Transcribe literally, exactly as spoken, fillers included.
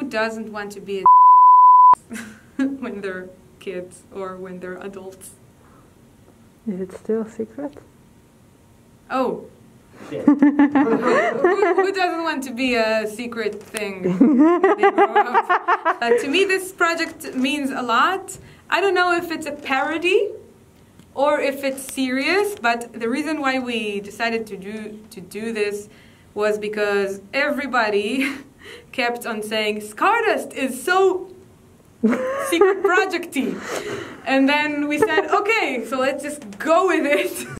doesn't want to be a when they're kids or when they're adults? Is it still a secret? Oh. who, who doesn't want to be a secret thing when they grow up? Uh, to me, this project means a lot. I don't know if it's a parody or if it's serious, but the reason why we decided to do to do this was because everybody kept on saying Scardust is so secret project-y, and then we said, okay, so let's just go with it.